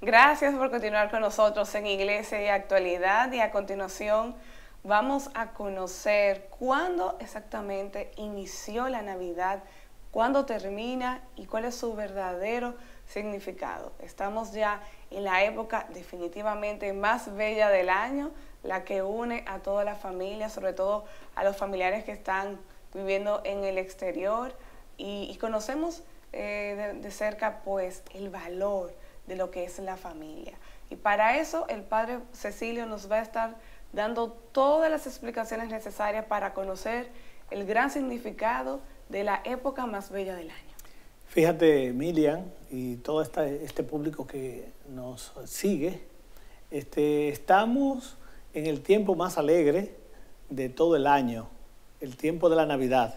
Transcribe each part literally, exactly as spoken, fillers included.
Gracias por continuar con nosotros en Iglesia y Actualidad, y a continuación vamos a conocer cuándo exactamente inició la Navidad, cuándo termina y cuál es su verdadero significado. Estamos ya en la época definitivamente más bella del año, la que une a toda la familia, sobre todo a los familiares que están viviendo en el exterior, y, y conocemos eh, de, de cerca pues el valor de lo que es la familia. Y para eso el Padre Cecilio nos va a estar dando todas las explicaciones necesarias para conocer el gran significado de la época más bella del año. Fíjate, Miriam, y todo esta, este público que nos sigue, este, estamos en el tiempo más alegre de todo el año, el tiempo de la Navidad,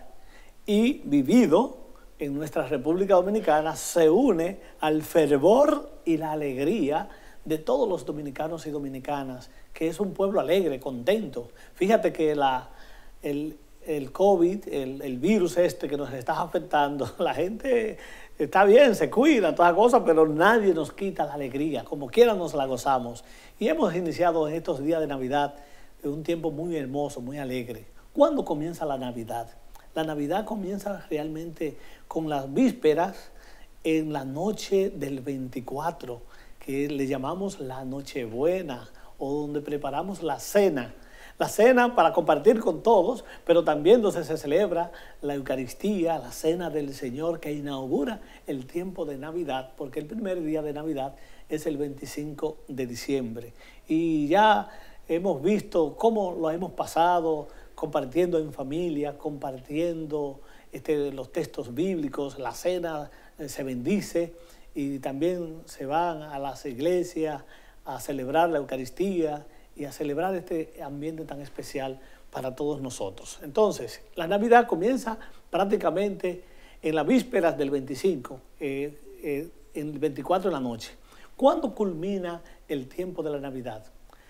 y vivido en nuestra República Dominicana se une al fervor y la alegría de todos los dominicanos y dominicanas, que es un pueblo alegre, contento. Fíjate que la, el, el COVID, el, el virus este que nos está afectando, la gente está bien, se cuida, todas las cosas, pero nadie nos quita la alegría, como quiera nos la gozamos. Y hemos iniciado en estos días de Navidad un tiempo muy hermoso, muy alegre. ¿Cuándo comienza la Navidad? La Navidad comienza realmente con las vísperas en la noche del veinticuatro, que le llamamos la Nochebuena, o donde preparamos la cena. La cena para compartir con todos, pero también donde se celebra la Eucaristía, la Cena del Señor, que inaugura el tiempo de Navidad, porque el primer día de Navidad es el veinticinco de diciembre. Y ya hemos visto cómo lo hemos pasado, compartiendo en familia, compartiendo este, los textos bíblicos, la cena eh, se bendice y también se van a las iglesias a celebrar la Eucaristía y a celebrar este ambiente tan especial para todos nosotros. Entonces, la Navidad comienza prácticamente en las vísperas del veinticinco, eh, eh, en el veinticuatro de la noche. ¿Cuándo culmina el tiempo de la Navidad?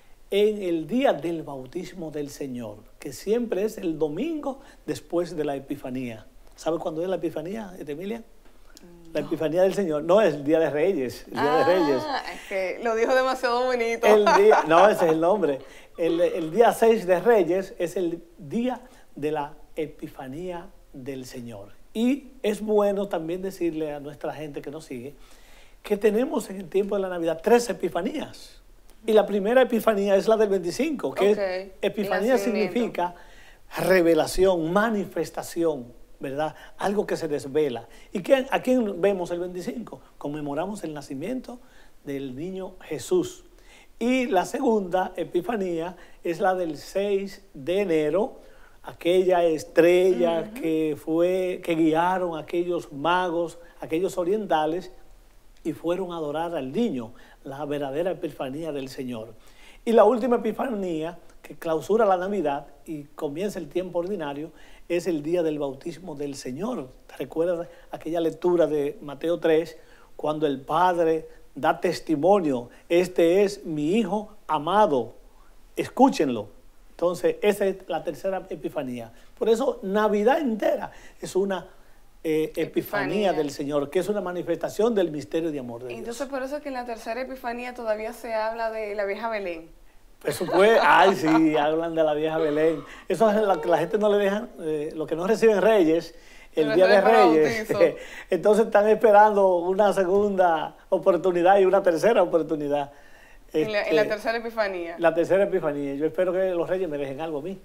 En el día del bautismo del Señor, que siempre es el domingo después de la Epifanía. ¿Sabes cuándo es la Epifanía, Emilia? La no. Epifanía del Señor. No, es el Día de Reyes. El Día ah, de Reyes. Es que lo dijo demasiado bonito. El día, no, ese es el nombre. El, el día seis de Reyes es el día de la Epifanía del Señor. Y es bueno también decirle a nuestra gente que nos sigue que tenemos en el tiempo de la Navidad tres Epifanías. Y la primera Epifanía es la del veinticinco, que okay. es, Epifanía significa revelación, manifestación, ¿verdad? Algo que se desvela. ¿Y quién, a quién vemos el veinticinco? Conmemoramos el nacimiento del niño Jesús. Y la segunda Epifanía es la del seis de enero, aquella estrella uh-huh. que, fue, que guiaron a aquellos magos, aquellos orientales, y fueron a adorar al niño, la verdadera Epifanía del Señor. Y la última Epifanía, que clausura la Navidad y comienza el tiempo ordinario, es el día del bautismo del Señor. ¿Te recuerdas aquella lectura de Mateo tres, cuando el Padre da testimonio? Este es mi Hijo amado, escúchenlo. Entonces, esa es la tercera Epifanía. Por eso, Navidad entera es una Eh, epifanía, epifanía del Señor, que es una manifestación del misterio de amor de Dios. Entonces, por eso que en la tercera Epifanía todavía se habla de la vieja Belén. Eso fue, ay sí, hablan de la vieja Belén. Eso es lo que la gente no le dejan, eh, lo que no reciben Reyes, el día de Reyes. Entonces están esperando una segunda oportunidad y una tercera oportunidad. En la, este, en la tercera Epifanía. La tercera Epifanía. Yo espero que los Reyes me dejen algo a mí.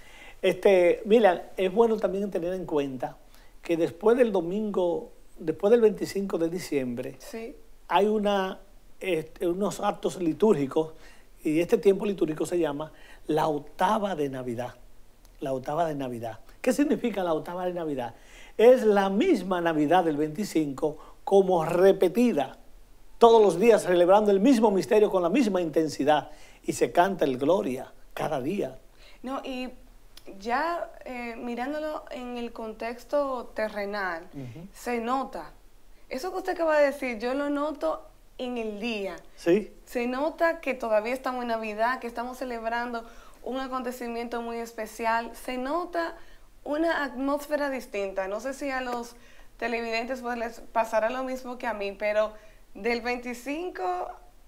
Este, mira, es bueno también tener en cuenta que después del domingo, después del veinticinco de diciembre, sí. hay una, este, unos actos litúrgicos, y este tiempo litúrgico se llama la octava de Navidad. La octava de Navidad. ¿Qué significa la octava de Navidad? Es la misma Navidad del veinticinco como repetida, todos los días celebrando el mismo misterio con la misma intensidad, y se canta el Gloria cada día. No, y ya eh, mirándolo en el contexto terrenal, uh-huh. se nota. Eso que usted acaba de decir, yo lo noto en el día. Sí. Se nota que todavía estamos en Navidad, que estamos celebrando un acontecimiento muy especial. Se nota una atmósfera distinta. No sé si a los televidentes pues les pasará lo mismo que a mí, pero del veinticinco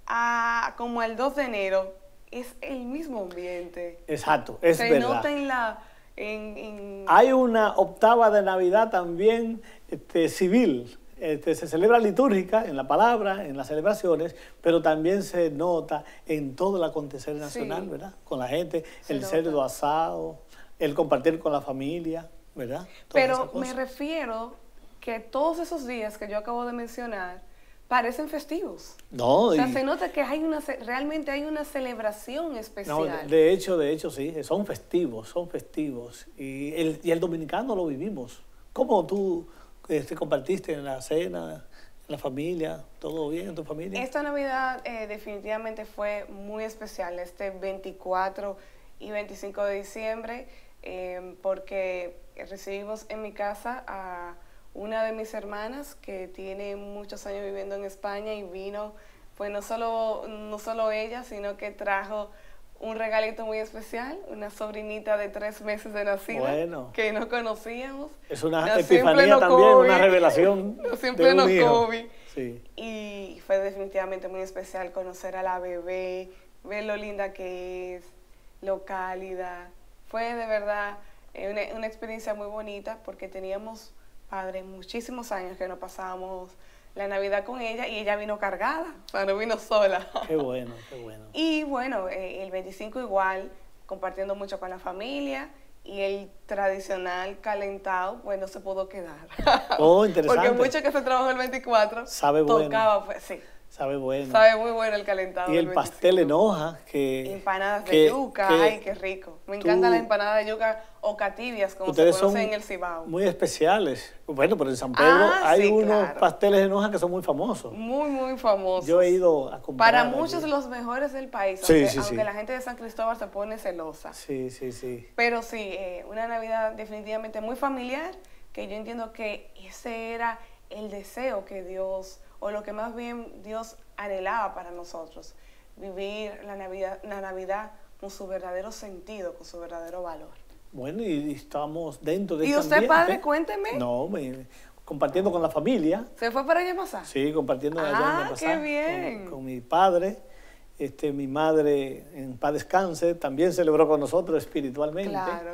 a como el dos de enero, es el mismo ambiente. Exacto, es Se verdad. nota en la... En, en... Hay una octava de Navidad también este, civil. Este, se celebra litúrgica en la palabra, en las celebraciones, pero también se nota en todo el acontecer nacional, Sí. ¿verdad? Con la gente, Se el nota. cerdo asado, el compartir con la familia, ¿verdad? Todas esas Pero me cosas. refiero que todos esos días que yo acabo de mencionar parecen festivos. No, O sea, y- se nota que hay una, ce- realmente hay una celebración no, especial. de hecho, de hecho sí, son festivos, son festivos. Y el, y el dominicano lo vivimos. ¿Cómo tú este, compartiste en la cena, en la familia? ¿Todo bien en tu familia? Esta Navidad eh, definitivamente fue muy especial, este veinticuatro y veinticinco de diciembre, eh, porque recibimos en mi casa a una de mis hermanas que tiene muchos años viviendo en España y vino, pues no solo, no solo ella, sino que trajo un regalito muy especial, una sobrinita de tres meses de nacida Bueno. que no conocíamos. Es una Nació en epifanía pleno también, COVID. una revelación Nació en de pleno un hijo. COVID. Sí. Y fue definitivamente muy especial conocer a la bebé, ver lo linda que es, lo cálida. Fue de verdad eh, una, una experiencia muy bonita porque teníamos, padre, muchísimos años que no pasábamos la Navidad con ella y ella vino cargada, o sea, no vino sola. Qué bueno, qué bueno. Y bueno, eh, el veinticinco igual, compartiendo mucho con la familia y el tradicional calentado, pues no se pudo quedar. Oh, interesante. Porque mucho que se trabajó el veinticuatro, Sabe bueno. tocaba, pues sí. Sabe bueno. Sabe muy bueno el calentado. Y del el pastel en veinticinco. hoja, que... Empanadas de que- yuca, que ay, qué rico. Me tú- encanta la empanada de yuca o cativias, como se Ustedes conoce son en el Cibao. muy especiales. Bueno, pero en San Pedro Ah, hay sí, unos claro. pasteles en hoja que son muy famosos. Muy, muy famosos. Yo he ido a comprar. Para allí. muchos los mejores del país, Sí, aunque, sí, sí. aunque la gente de San Cristóbal se pone celosa. Sí, sí, sí. Pero sí, eh, una Navidad definitivamente muy familiar, que yo entiendo que ese era el deseo que Dios, o lo que más bien Dios anhelaba para nosotros, vivir la Navidad, la Navidad con su verdadero sentido, con su verdadero valor. Bueno, y estamos dentro de ¿Y este usted, ambiente. padre, cuénteme? No, me- compartiendo con la familia. ¿Se fue para allá pasar? Sí, compartiendo allá Ah, en qué Pasar bien. Con, con mi padre. Este, mi madre, en paz descanse, también celebró con nosotros espiritualmente. Claro.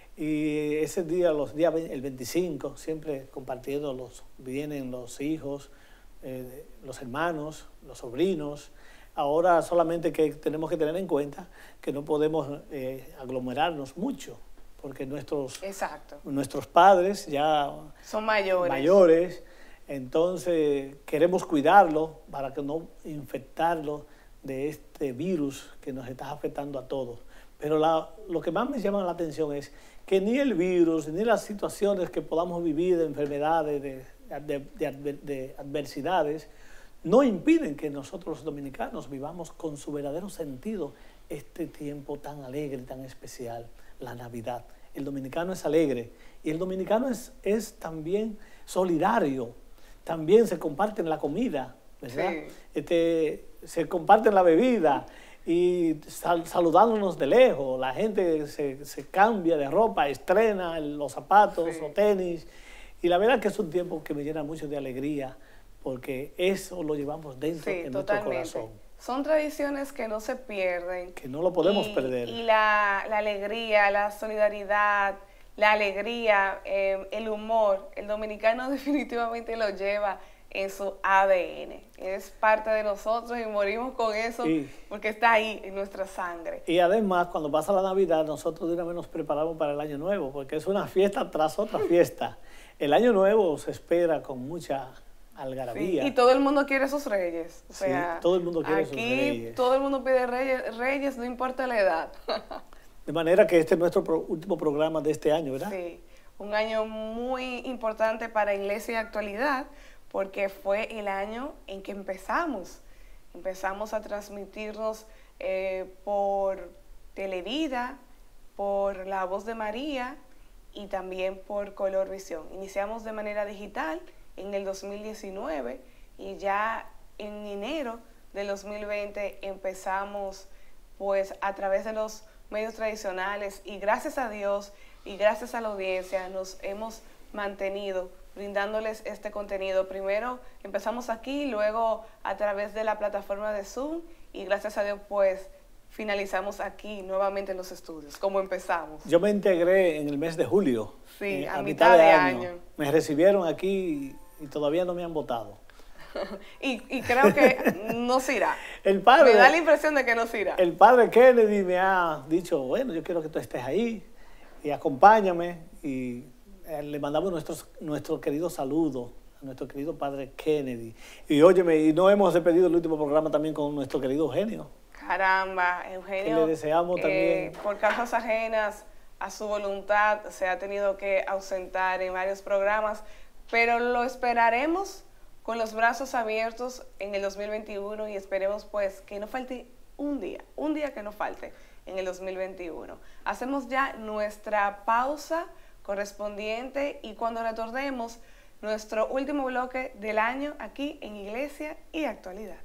Y ese día, los días, ve- el veinticinco, siempre compartiendo, los, vienen los hijos, eh, los hermanos, los sobrinos. Ahora solamente que tenemos que tener en cuenta que no podemos eh, aglomerarnos mucho, porque nuestros, Exacto. nuestros padres ya Son mayores. mayores, entonces queremos cuidarlo para que no infectarlo de este virus que nos está afectando a todos. Pero la, lo que más me llama la atención es que ni el virus, ni las situaciones que podamos vivir de enfermedades, de, de, de adver- de adversidades, no impiden que nosotros los dominicanos vivamos con su verdadero sentido este tiempo tan alegre, tan especial, la Navidad. El dominicano es alegre y el dominicano es, es también solidario, también se comparten la comida, ¿verdad? Sí. Este, se comparten la bebida y sal- saludándonos de lejos. La gente se, se cambia de ropa, estrena los zapatos Sí. o tenis. Y la verdad que es un tiempo que me llena mucho de alegría porque eso lo llevamos dentro Sí, en nuestro totalmente. corazón. Son tradiciones que no se pierden. Que no lo podemos y, perder. Y la, la alegría, la solidaridad, la alegría, eh, el humor, el dominicano definitivamente lo lleva en su A D N. Es parte de nosotros y morimos con eso Sí. porque está ahí en nuestra sangre. Y además, cuando pasa la Navidad, nosotros de una vez nos preparamos para el Año Nuevo, porque es una fiesta tras otra fiesta. El Año Nuevo se espera con mucha Sí, algarabía. y todo el mundo quiere sus reyes. O Sí, sea, todo el mundo quiere aquí sus reyes. todo el mundo pide reyes, reyes, no importa la edad. De manera que este es nuestro pro- último programa de este año, ¿verdad? Sí, un año muy importante para Iglesia y Actualidad porque fue el año en que empezamos. Empezamos a transmitirnos eh, por Televida, por La Voz de María y también por Color Visión. Iniciamos de manera digital en el dos mil diecinueve y ya en enero del dos mil veinte empezamos pues a través de los medios tradicionales y gracias a Dios y gracias a la audiencia nos hemos mantenido brindándoles este contenido. Primero empezamos aquí, luego a través de la plataforma de Zoom y gracias a Dios pues finalizamos aquí nuevamente en los estudios, como empezamos. Yo me integré en el mes de julio, sí, eh, a, a mitad, mitad de, de año. año. Me recibieron aquí y todavía no me han votado. y, y creo que no se irá. El padre, me da la impresión de que no se irá. El padre Kennedy me ha dicho, bueno, yo quiero que tú estés ahí y acompáñame. Y eh, le mandamos nuestros, nuestro querido saludo a nuestro querido padre Kennedy. Y óyeme, y no hemos despedido el último programa también con nuestro querido Eugenio. Caramba, Eugenio, que le deseamos eh, también. por causas ajenas a su voluntad, se ha tenido que ausentar en varios programas, pero lo esperaremos con los brazos abiertos en el dos mil veintiuno y esperemos pues que no falte un día, un día que no falte en el dos mil veintiuno. Hacemos ya nuestra pausa correspondiente y cuando retornemos, nuestro último bloque del año aquí en Iglesia y Actualidad.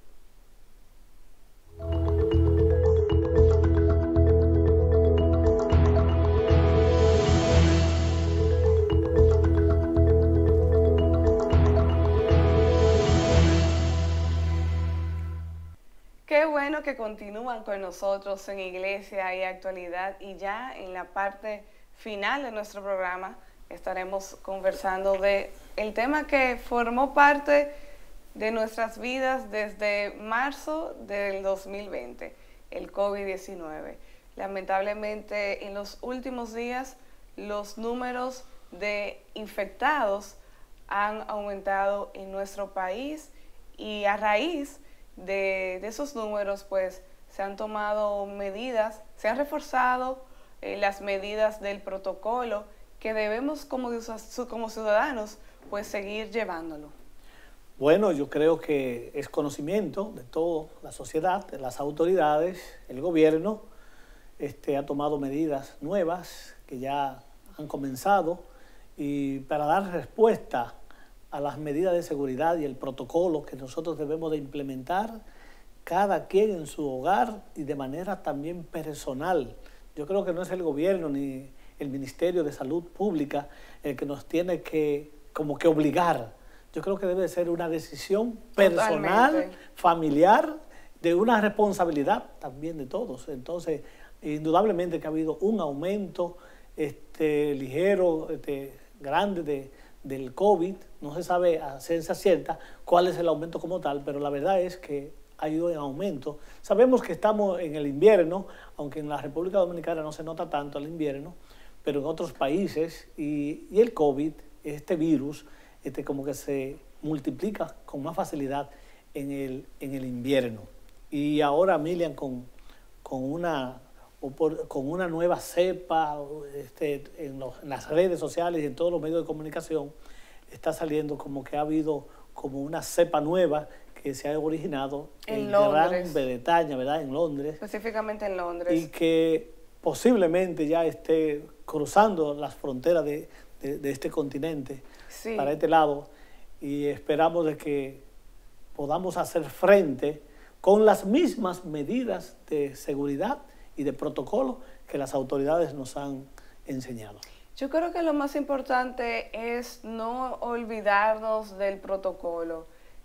Qué bueno que continúan con nosotros en Iglesia y Actualidad y ya en la parte final de nuestro programa estaremos conversando de el tema que formó parte de nuestras vidas desde marzo del dos mil veinte, el COVID diecinueve. Lamentablemente en los últimos días los números de infectados han aumentado en nuestro país y a raíz De, de esos números, pues, se han tomado medidas, se han reforzado eh, las medidas del protocolo que debemos como, como ciudadanos, pues, seguir llevándolo. Bueno, yo creo que es conocimiento de toda la sociedad, de las autoridades, el gobierno este, ha tomado medidas nuevas que ya han comenzado y para dar respuesta a las medidas de seguridad y el protocolo que nosotros debemos de implementar cada quien en su hogar y de manera también personal. Yo creo que no es el gobierno ni el Ministerio de Salud Pública el que nos tiene que como que obligar. Yo creo que debe ser una decisión personal, Totalmente. familiar, de una responsabilidad también de todos. Entonces, indudablemente que ha habido un aumento este, ligero, este, grande de del COVID, no se sabe a ciencia cierta cuál es el aumento como tal, pero la verdad es que ha ido en aumento. Sabemos que estamos en el invierno, aunque en la República Dominicana no se nota tanto el invierno, pero en otros países, y, y el COVID, este virus, este, como que se multiplica con más facilidad en el, en el invierno. Y ahora, Milian, con, con una... o por, con una nueva cepa este, en, los, en las redes sociales y en todos los medios de comunicación, está saliendo como que ha habido como una cepa nueva que se ha originado en, en Londres. Gran Bretaña, ¿verdad? En Londres. Específicamente en Londres. Y que posiblemente ya esté cruzando las fronteras de, de, de este continente sí. para este lado. Y esperamos de que podamos hacer frente con las mismas medidas de seguridad y de protocolo que las autoridades nos han enseñado. Yo creo que lo más importante es no olvidarnos del protocolo,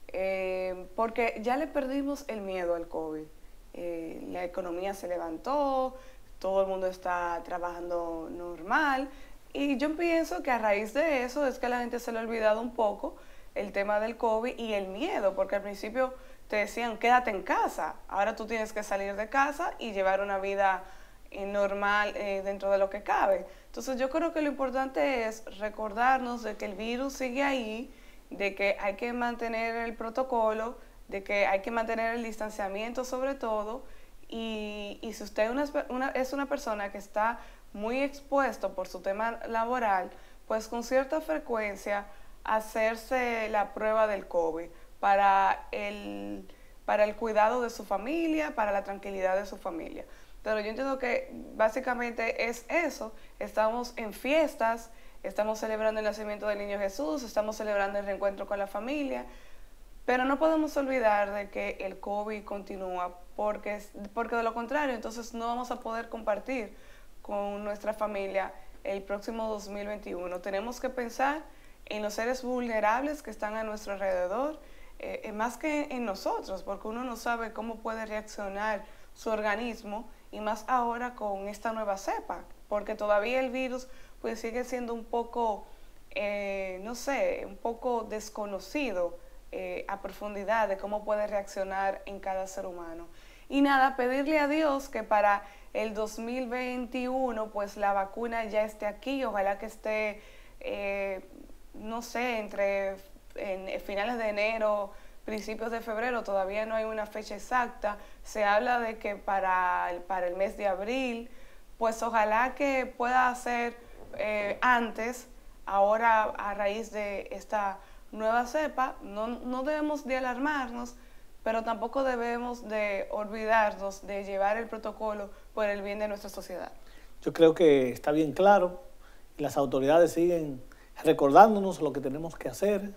eh, porque ya le perdimos el miedo al COVID. Eh, la economía se levantó, todo el mundo está trabajando normal, y yo pienso que a raíz de eso es que a la gente se le ha olvidado un poco el tema del COVID y el miedo, porque al principio te decían, quédate en casa. Ahora tú tienes que salir de casa y llevar una vida eh, normal eh, dentro de lo que cabe. Entonces yo creo que lo importante es recordarnos de que el virus sigue ahí, de que hay que mantener el protocolo, de que hay que mantener el distanciamiento sobre todo. Y, y si usted una, una, es una persona que está muy expuesto por su tema laboral, pues con cierta frecuencia hacerse la prueba del COVID. Para el, para el cuidado de su familia, para la tranquilidad de su familia. Pero yo entiendo que básicamente es eso. Estamos en fiestas, estamos celebrando el nacimiento del niño Jesús, estamos celebrando el reencuentro con la familia, pero no podemos olvidar de que el COVID continúa, porque, porque de lo contrario, entonces no vamos a poder compartir con nuestra familia el próximo dos mil veintiuno. Tenemos que pensar en los seres vulnerables que están a nuestro alrededor, eh, más que en nosotros, porque uno no sabe cómo puede reaccionar su organismo, y más ahora con esta nueva cepa, porque todavía el virus pues sigue siendo un poco, eh, no sé, un poco desconocido eh, a profundidad de cómo puede reaccionar en cada ser humano. Y nada, pedirle a Dios que para el dos mil veintiuno pues la vacuna ya esté aquí, ojalá que esté, eh, no sé, entre en finales de enero, principios de febrero, todavía no hay una fecha exacta. Se habla de que para el, para el mes de abril, pues ojalá que pueda ser eh, antes, ahora a raíz de esta nueva cepa. No, no debemos de alarmarnos, pero tampoco debemos de olvidarnos de llevar el protocolo por el bien de nuestra sociedad. Yo creo que está bien claro, y las autoridades siguen recordándonos lo que tenemos que hacer,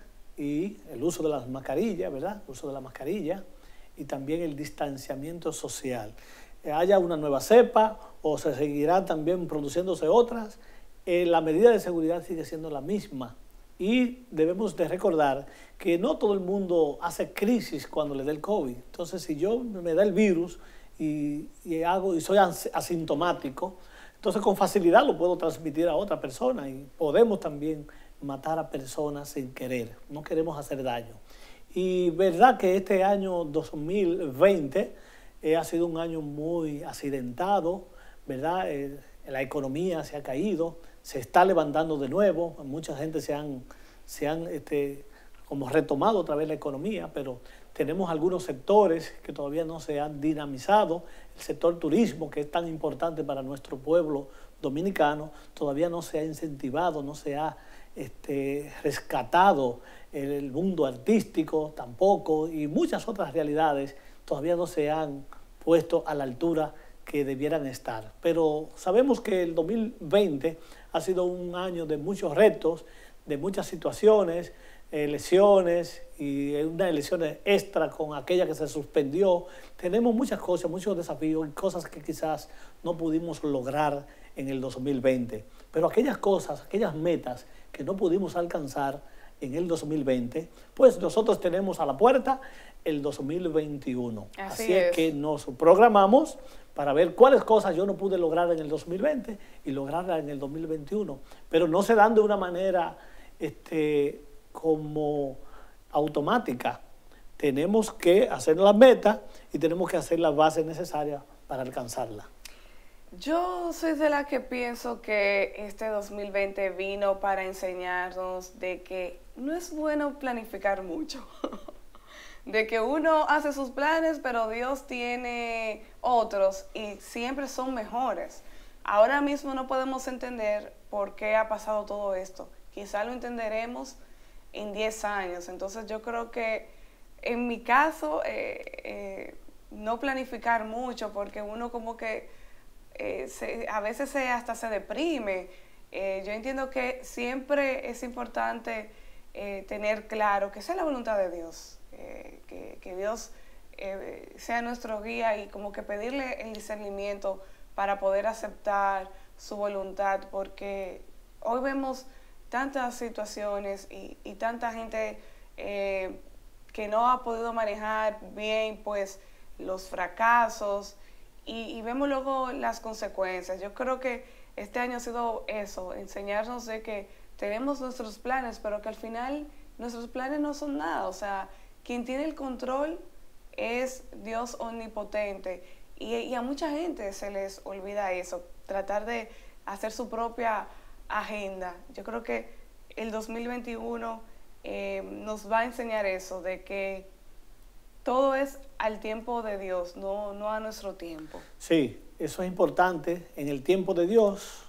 y el uso de las mascarillas, ¿verdad? El uso de la mascarilla y también el distanciamiento social. Eh, haya una nueva cepa o se seguirán también produciéndose otras, eh, la medida de seguridad sigue siendo la misma. Y debemos de recordar que no todo el mundo hace crisis cuando le da el COVID. Entonces, si yo me da el virus y, y, hago, y soy asintomático, entonces con facilidad lo puedo transmitir a otra persona, y podemos también matar a personas sin querer. No queremos hacer daño. Y verdad que este año dos mil veinte eh, ha sido un año muy accidentado, ¿verdad? Eh, la economía se ha caído, se está levantando de nuevo, mucha gente se han, se han este, como retomado otra vez la economía, pero tenemos algunos sectores que todavía no se han dinamizado. El sector turismo, que es tan importante para nuestro pueblo dominicano, todavía no se ha incentivado, no se ha este, rescatado. El mundo artístico tampoco, y muchas otras realidades todavía no se han puesto a la altura que debieran estar. Pero sabemos que el dos mil veinte ha sido un año de muchos retos, de muchas situaciones, elecciones y unas elecciones extra con aquella que se suspendió. Tenemos muchas cosas, muchos desafíos y cosas que quizás no pudimos lograr en el dos mil veinte. Pero aquellas cosas, aquellas metas que no pudimos alcanzar en el dos mil veinte, pues nosotros tenemos a la puerta el dos mil veintiuno. Así, Así es. es que nos programamos para ver cuáles cosas yo no pude lograr en el dos mil veinte y lograrlas en el dos mil veintiuno. Pero no se dan de una manera este, como automática. Tenemos que hacer las metas y tenemos que hacer las bases necesarias para alcanzarlas. Yo soy de la que pienso que este dos mil veinte vino para enseñarnos de que no es bueno planificar mucho. De que uno hace sus planes, pero Dios tiene otros y siempre son mejores. Ahora mismo no podemos entender por qué ha pasado todo esto. Quizá lo entenderemos en diez años. Entonces yo creo que en mi caso, eh, eh, no planificar mucho, porque uno como que eh, se, a veces se, hasta se deprime. Eh, yo entiendo que siempre es importante eh, tener claro que esa es la voluntad de Dios. Eh, que, que Dios eh, sea nuestro guía, y como que pedirle el discernimiento para poder aceptar su voluntad, porque hoy vemos tantas situaciones y, y tanta gente eh, que no ha podido manejar bien pues los fracasos, y, y vemos luego las consecuencias. Yo creo que este año ha sido eso, enseñarnos de que tenemos nuestros planes, pero que al final nuestros planes no son nada. O sea, quien tiene el control es Dios omnipotente, y, y a mucha gente se les olvida eso, tratar de hacer su propia agenda. Yo creo que el dos mil veintiuno eh, nos va a enseñar eso, de que todo es al tiempo de Dios, no, no a nuestro tiempo. Sí, eso es importante, en el tiempo de Dios,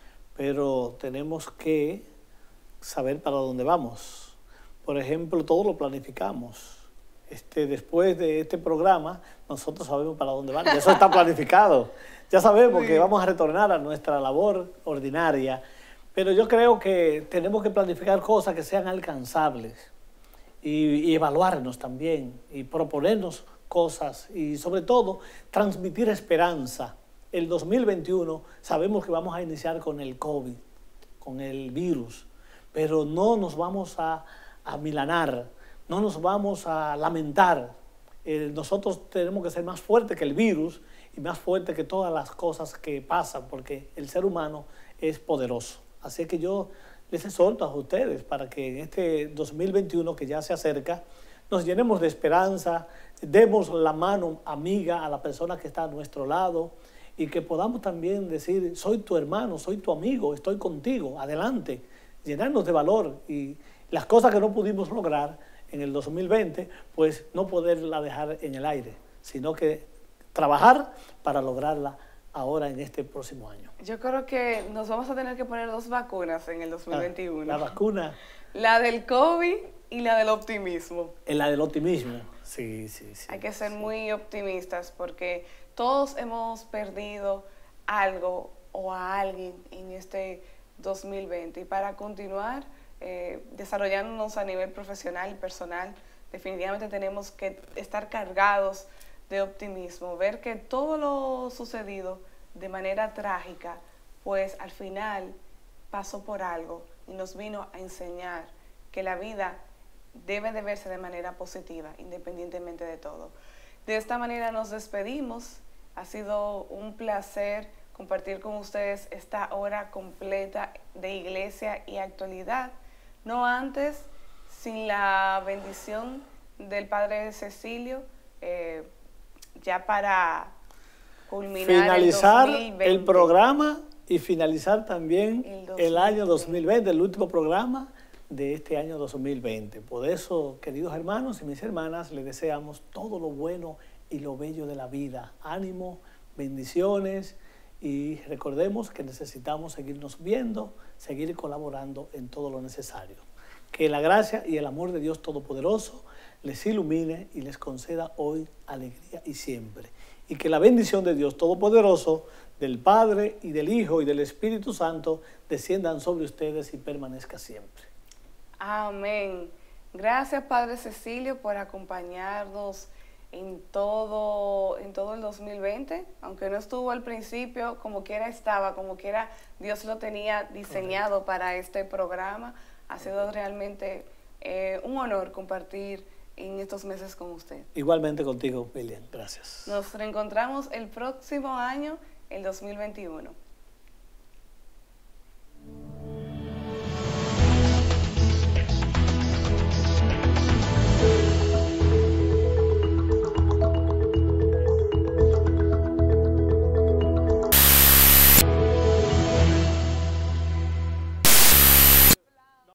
pero tenemos que saber para dónde vamos. Por ejemplo, todo lo planificamos. Este, después de este programa, nosotros sabemos para dónde vamos. Eso está planificado. Ya sabemos sí. que vamos a retornar a nuestra labor ordinaria. Pero yo creo que tenemos que planificar cosas que sean alcanzables y, y evaluarnos también y proponernos cosas y sobre todo transmitir esperanza. El dos mil veintiuno sabemos que vamos a iniciar con el COVID, con el virus. pero no nos vamos a, a milanar, no nos vamos a lamentar. Eh, nosotros tenemos que ser más fuertes que el virus y más fuertes que todas las cosas que pasan, porque el ser humano es poderoso. Así que yo les exhorto a ustedes para que en este dos mil veintiuno que ya se acerca, nos llenemos de esperanza, demos la mano amiga a la persona que está a nuestro lado y que podamos también decir, soy tu hermano, soy tu amigo, estoy contigo, adelante, llenarnos de valor y las cosas que no pudimos lograr en el dos mil veinte, pues no poderla dejar en el aire, sino que trabajar para lograrla ahora en este próximo año. Yo creo que nos vamos a tener que poner dos vacunas en el dos mil veintiuno. La, la vacuna. La del COVID y la del optimismo. En la del optimismo, sí, sí, sí. Hay que ser sí. muy optimistas porque todos hemos perdido algo o a alguien en este dos mil veinte. Y para continuar eh, desarrollándonos a nivel profesional y personal, definitivamente tenemos que estar cargados de optimismo, ver que todo lo sucedido de manera trágica, pues al final pasó por algo y nos vino a enseñar que la vida debe de verse de manera positiva, independientemente de todo. De esta manera nos despedimos. Ha sido un placer compartir con ustedes esta hora completa de iglesia y actualidad. No antes, sin la bendición del Padre Cecilio, eh, ya para culminar finalizar el dos mil veinte. El programa y finalizar también el, el año dos mil veinte, el último programa de este año dos mil veinte. Por eso, queridos hermanos y mis hermanas, les deseamos todo lo bueno y lo bello de la vida. Ánimo, bendiciones y recordemos que necesitamos seguirnos viendo, seguir colaborando en todo lo necesario. Que la gracia y el amor de Dios Todopoderoso les ilumine y les conceda hoy alegría y siempre. Y que la bendición de Dios Todopoderoso, del Padre y del Hijo y del Espíritu Santo desciendan sobre ustedes y permanezca siempre. Amén. Gracias, Padre Cecilio, por acompañarnos en todo, en todo el dos mil veinte. Aunque no estuvo al principio, como quiera estaba, como quiera Dios lo tenía diseñado Correcto. Para este programa. Ha sido Correcto. Realmente eh, un honor compartir en estos meses con usted. Igualmente contigo, William. Gracias. Nos reencontramos el próximo año, el dos mil veintiuno.